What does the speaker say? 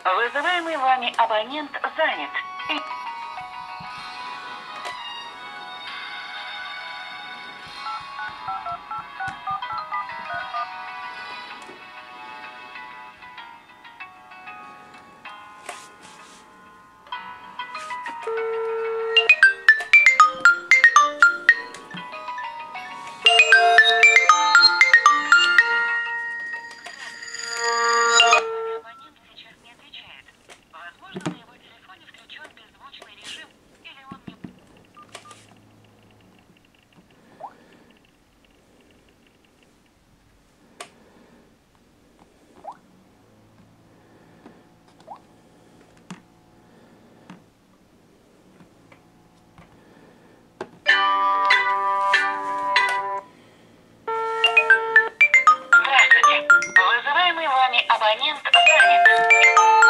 Вызываемый вами абонент занят. Абонент сейчас не отвечает. Возможно, на его телефоне включен беззвучный режим, или он не... Здравствуйте. Вызываемый вами абонент занят.